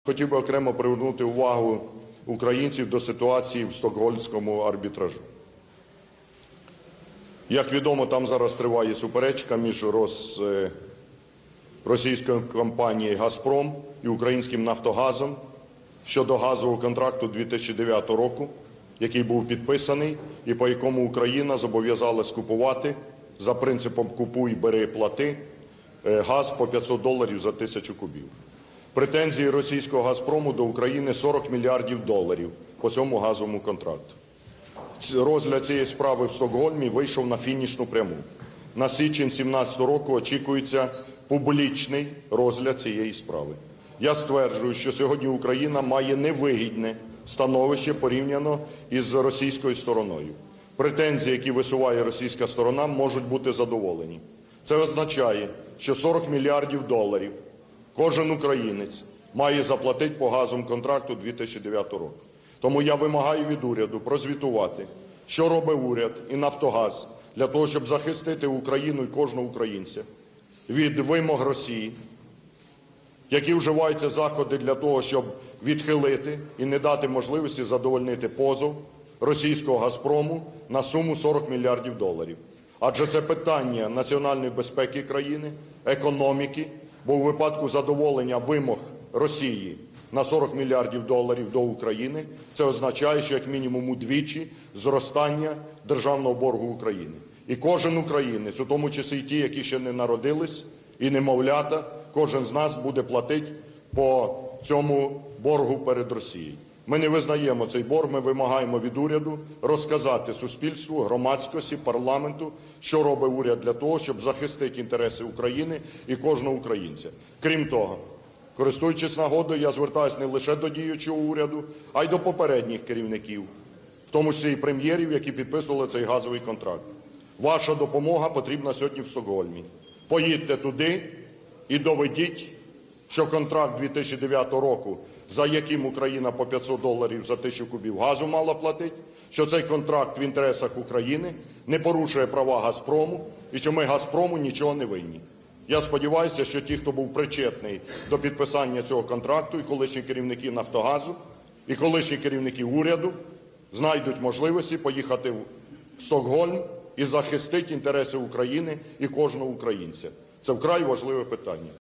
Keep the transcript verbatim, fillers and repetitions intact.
Хотів би окремо привернути увагу українців до ситуації в Стокгольмському арбітражу. Як відомо, там зараз триває суперечка між роз... російською компанією «Газпром» і українським «Нафтогазом» щодо газового контракту дві тисячі дев'ятого року, який був підписаний і по якому Україна зобов'язалась купувати за принципом «купуй, бери, плати» газ по п'ятсот доларів за тисячу кубів. Претензії російського «Газпрому» до України – сорок мільярдів доларів по цьому газовому контракту. Розгляд цієї справи в Стокгольмі вийшов на фінішну пряму. На січень дві тисячі сімнадцятого року очікується публічний розгляд цієї справи. Я стверджую, що сьогодні Україна має невигідне становище порівняно із російською стороною. Претензії, які висуває російська сторона, можуть бути задоволені. Це означає, що сорок мільярдів доларів кожен українець має заплатити по газовому контракту дві тисячі дев'ятого року. Тому я вимагаю від уряду прозвітувати, що робить уряд і «Нафтогаз» для того, щоб захистити Україну і кожного українця від вимог Росії, які вживаються заходи для того, щоб відхилити і не дати можливості задовольнити позов російського «Газпрому» на суму сорок мільярдів доларів. Адже це питання національної безпеки країни, економіки, бо у випадку задоволення вимог Росії на сорок мільярдів доларів до України це означає, що як мінімум удвічі зростання державного боргу України. І кожен українець, у тому числі і ті, які ще не народились, і немовлята, кожен з нас буде платити по цьому боргу перед Росією. Ми не визнаємо цей борг, ми вимагаємо від уряду розказати суспільству, громадськості, парламенту, що робить уряд для того, щоб захистити інтереси України і кожного українця. Крім того, користуючись нагодою, я звертаюся не лише до діючого уряду, а й до попередніх керівників, в тому числі і прем'єрів, які підписували цей газовий контракт. Ваша допомога потрібна сьогодні в Стокгольмі. Поїдьте туди і доведіть, що контракт дві тисячі дев'ятого року, за яким Україна по п'ятсот доларів за тисячу кубів газу мала платити, що цей контракт в інтересах України не порушує права «Газпрому» і що ми «Газпрому» нічого не винні. Я сподіваюся, що ті, хто був причетний до підписання цього контракту, і колишні керівники «Нафтогазу», і колишні керівники уряду, знайдуть можливості поїхати в Стокгольм і захистити інтереси України і кожного українця. Це вкрай важливе питання.